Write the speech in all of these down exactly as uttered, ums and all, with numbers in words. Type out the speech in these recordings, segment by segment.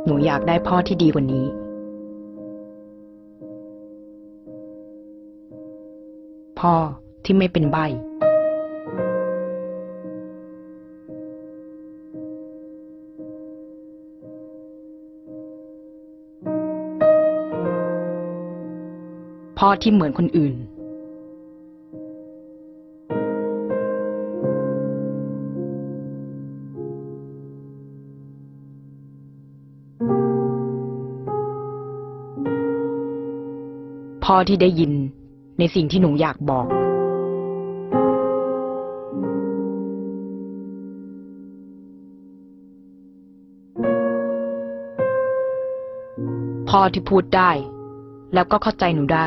หนูอยากได้พ่อที่ดีกว่านี้พ่อที่ไม่เป็นใบ้พ่อที่เหมือนคนอื่นพ่อที่ได้ยินในสิ่งที่หนูอยากบอกพ่อที่พูดได้แล้วก็เข้าใจหนูได้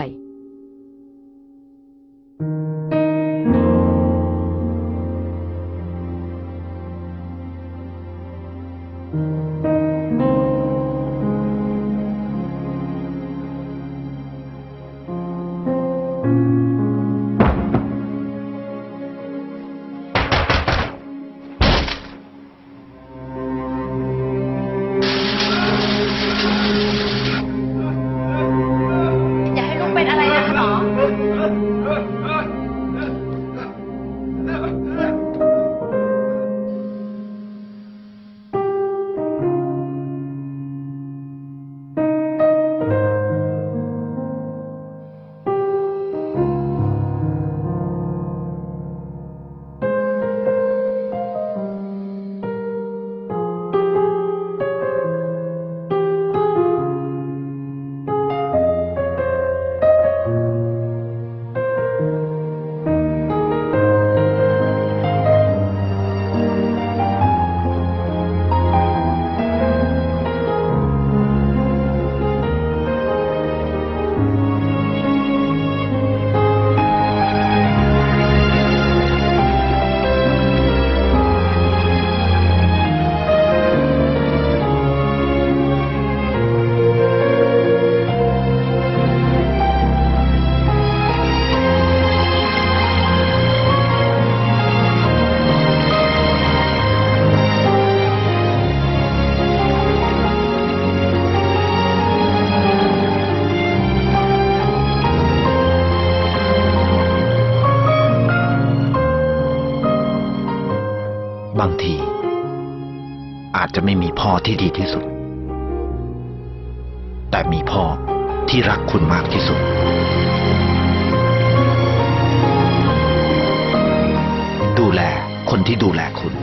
บางทีอาจจะไม่มีพ่อที่ดีที่สุดแต่มีพ่อที่รักคุณมากที่สุดดูแลคนที่ดูแลคุณ